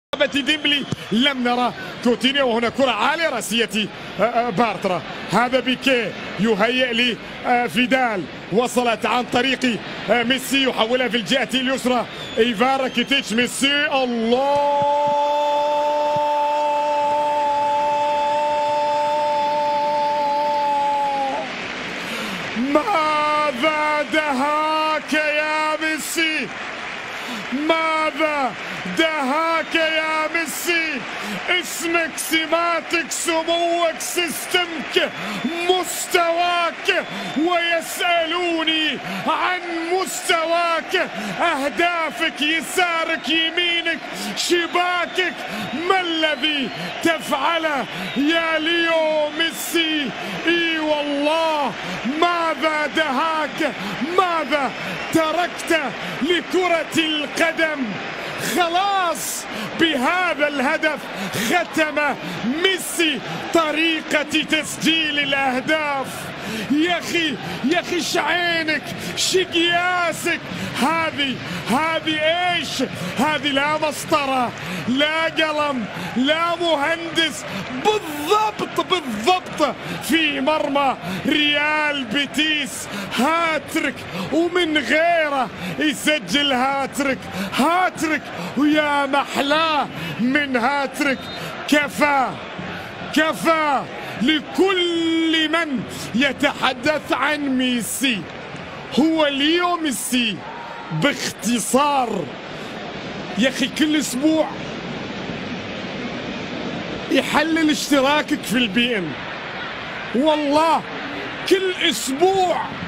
ديمبلي لم نرى كوتينيو، وهنا كرة عالية راسية بارترا. هذا بيكي يهيئ لي فيدال، وصلت عن طريق ميسي يحولها في الجهة اليسرى. ايفان راكيتيتش، ميسي، الله ماذا دهاك يا ميسي، ماذا دهاك يا ميسي. اسمك، سماتك، سموك، سيستمك، مستواك، ويسألوني عن مستواك. أهدافك، يسارك، يمينك، شباكك، ما الذي تفعله يا ليو ميسي؟ اي والله، ماذا دهاك، ماذا تركت لكرة القدم. خلاص بهذا الهدف ختم ميسي طريقة تسجيل الأهداف. يا أخي شعينك، شقياسك. هذه ايش؟ هذه لا مسطرة، لا قلم، لا مهندس، بالضبط في مرمى ريال بيتيس. هاتريك، ومن غيره يسجل هاتريك، ويا محلاه من هاتريك. كفى لكل من يتحدث عن ميسي. هو ليو ميسي باختصار. يا اخي كل اسبوع يحلل اشتراكك في البي ان، والله كل اسبوع